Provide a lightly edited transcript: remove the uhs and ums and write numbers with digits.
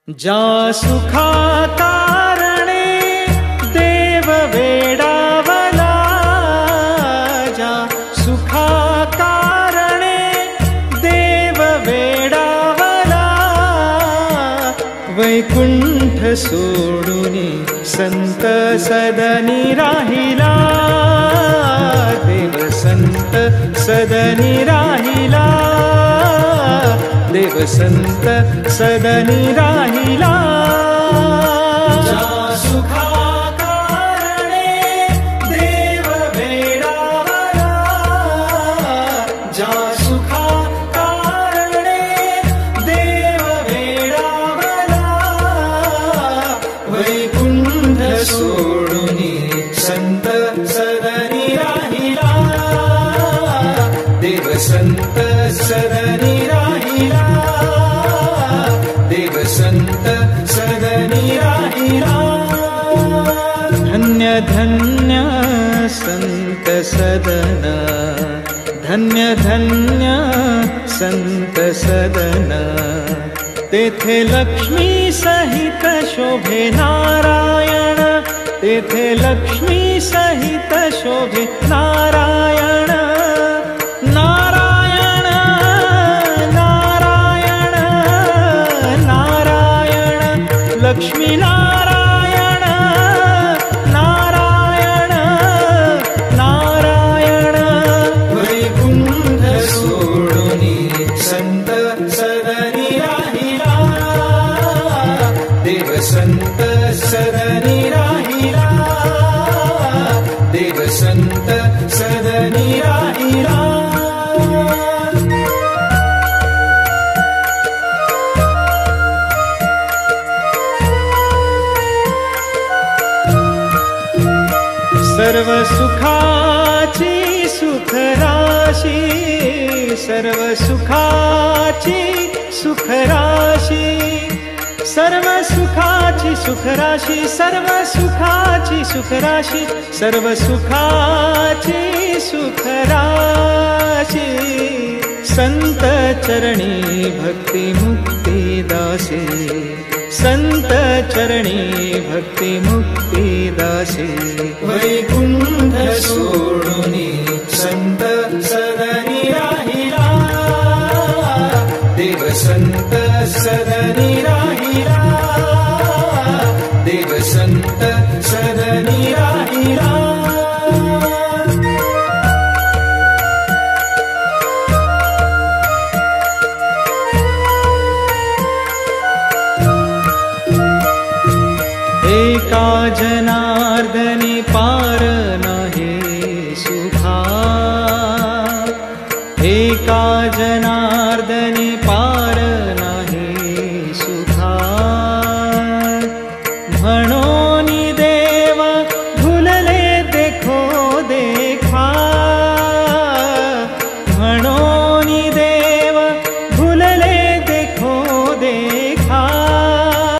जा सुखा कारणे देव वेडावला, जा सुखा कारणे देव वेडावला, वैकुंठ सोडूनी संत सदनी राहिला, देव संत सदनी राहिला, देव संत सदनी राहिला। जा सुखा कारणे देव वेडावला, जा सुखा कारणे देव वेडावला, वैकुंठ सोडूनी संत सदनी राहिला, देव संत सदनी राहिला, देव संत सदनी राहिला। धन्य धन्य संत सदन, धन्य धन्य संत सदन, तेथे लक्ष्मी सहित शोभे नारायण, तेथे लक्ष्मी सहित शोभे नारायण, नारायण नारायण नारायण, लक्ष्मी नारायण नारायण नारायण, वैकुंठ सोडूनी संत सदनी राहिला, देव संत सदनी राहिला, देव संत सदनी राहिला। सर्व सुखाची सुख राशी, सर्व सुखाची सुख राशी, सर्व सुखाची सुख राशी, सर्व सुखाची सुख राशी, सर्व सुखाची सुख राशी, संत चरणी भक्ति मुक्ति दासी, संत चरणी भक्ति मुक्ति दासी, वैकुंठ सोडूनी संत सदनी राहिला, देव संत सदनी राहिला, देव संत सदनी राहिला। एका जनार्दनी पार नाही सुखा, एका जना